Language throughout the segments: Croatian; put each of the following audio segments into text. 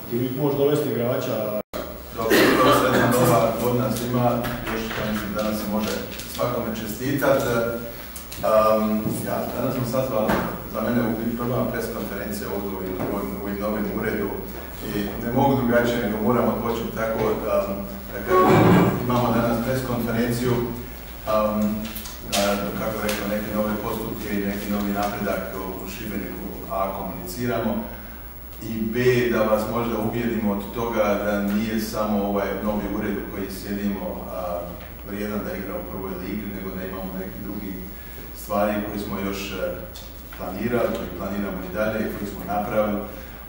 Ti uvijek možeš dovesti igrača. Dobro, to je jedna nova godina svima, još mislim danas se može svakome čestitat. Danas smo sazvali za mene u biti prva pres konferencija ovdje u ovim novim uredu i ne mogu drugačije nego moramo početi tako da imamo danas pres konferenciju, kako rekao, neke nove postupke i neki novi napredak u Šibeniku, a komuniciramo, i B, da vas možda ubijedimo od toga da nije samo ovaj novi ured u koji sjedimo vrijedan da igra u prvoj ligi, nego da imamo neki drugi stvari koje smo još planirali, koje planiramo i dalje i koje smo napravili.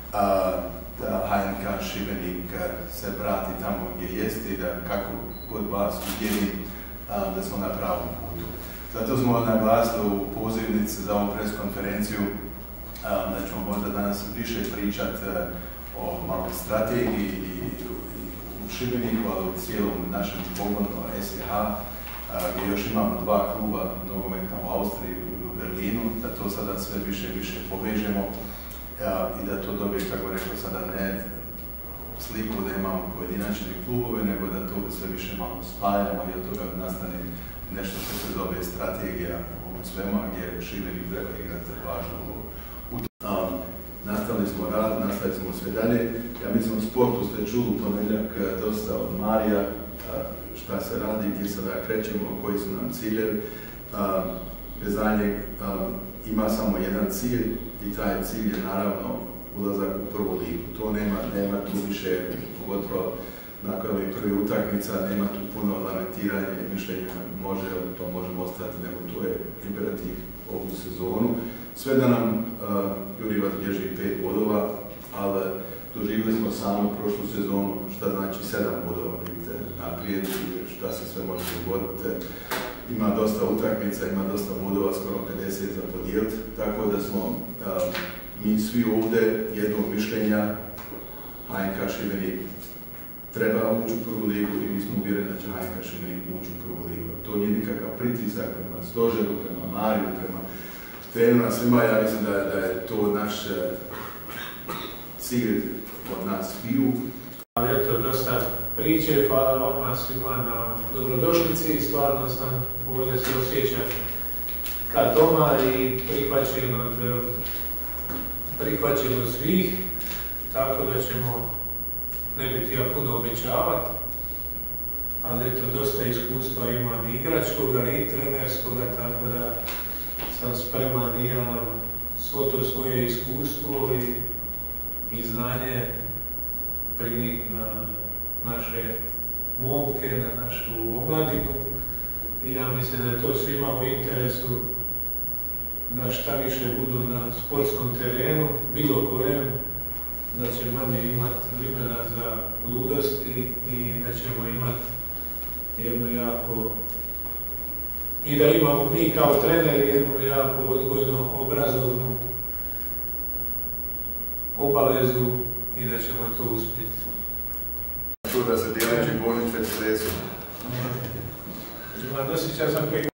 Da HNK Šibenik se vrati tamo gdje jeste i da kako kod vas uvjeri da smo na pravom putu. Zato smo naglasili u pozivnici za ovu pres konferenciju da ćemo možda danas više pričati o maloj strategiji i u Šibeniku, ali u cijelom našem pogonu SCH, gdje još imamo dva kluba nogometa u Austriji i u Berlinu, da to sada sve više i više povežemo i da to dobije, kako rekao sada, ne sliku da imamo pojedinačne klubove, nego da to sve više malo spajamo i od toga nastane nešto što se zove strategija u ovom svemu, gdje Šibenik treba igrati važnu ulogu. Nastavili smo rad, nastavili smo sve dalje. Ja mislim u sportu ste čuli u ponedjeljak dosta od Marija, šta se radi, gdje sada krećemo, koji su nam ciljevi. Vezanje ima samo jedan cilj i taj cilj je naravno ulazak u prvu ligu. To nema tu više, pogotovo nakon ovih prvih utakmica, nema tu puno lamentiranja i mišljenja, to možemo ostati, nego to je imperativ ovu sezonu. Sve da nam Jurivac bježi 5 bodova, ali doživjeli smo samo prošlu sezonu, šta znači 7 bodova vidite naprijed i šta se sve može dogoditi. Ima dosta utakmica, ima dosta bodova, skoro 50 za podijeliti, tako da smo mi svi ovdje jednog mišljenja. HNK Šibenik treba ući u prvu ligu i mi smo uvjereni da će HNK Šibenik ući u prvu ligu. To nije nikakav pritisak prema stožeru, prema Mariju, prema trenera, svima. Ja mislim da je to naš cilj od nas sviju. Ali eto, dosta priče, hvala vama svima na dobrodošlici i stvarno sam ovdje se osjećam kad doma i prihvaćen od svih, tako da ćemo, ne biti ja puno obećavati, ali eto, dosta iskustva imam i igračkoga i trenerskoga, tako da sam spreman i ja svo to svoje iskustvo i znanje prinijeti na naše momke, na našu omladinu, i ja mislim da je to svima u interesu da šta više budu na sportskom terenu, bilo kojem, da će manje imati vremena za ludosti i da ćemo imati jednu jako, i da imamo mi kao treneri jednu jako odgojno obrazovnu obavezu i da ćemo to uspjeti. Tu da se dijeleći bolnice stresu. Dosjeća sam